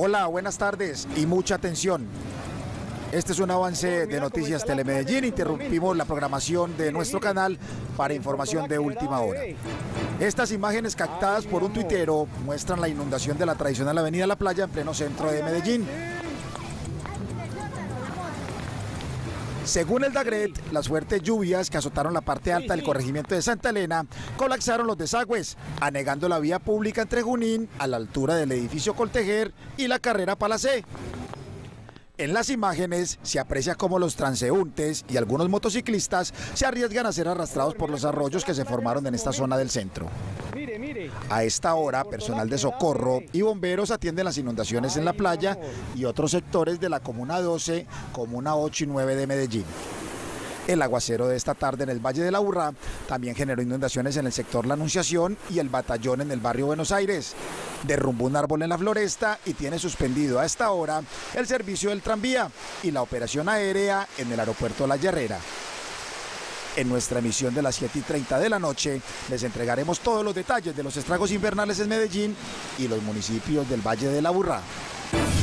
Hola, buenas tardes y mucha atención. Este es un avance de Noticias Telemedellín. Interrumpimos la programación de nuestro canal para información de última hora. Estas imágenes captadas por un tuitero muestran la inundación de la tradicional avenida La Playa en pleno centro de Medellín. Según el DAGRET, las fuertes lluvias que azotaron la parte alta del corregimiento de Santa Elena colapsaron los desagües, anegando la vía pública entre Junín, a la altura del edificio Coltejer, y la carrera Palacé. En las imágenes se aprecia cómo los transeúntes y algunos motociclistas se arriesgan a ser arrastrados por los arroyos que se formaron en esta zona del centro. A esta hora, personal de socorro y bomberos atienden las inundaciones en La Playa y otros sectores de la Comuna 12, Comuna 8 y 9 de Medellín. El aguacero de esta tarde en el Valle de la Aburrá también generó inundaciones en el sector La Anunciación y el Batallón en el barrio Buenos Aires. Derrumbó un árbol en la Floresta y tiene suspendido a esta hora el servicio del tranvía y la operación aérea en el aeropuerto La Herrera. En nuestra emisión de las 7:30 de la noche les entregaremos todos los detalles de los estragos invernales en Medellín y los municipios del Valle de la Aburrá.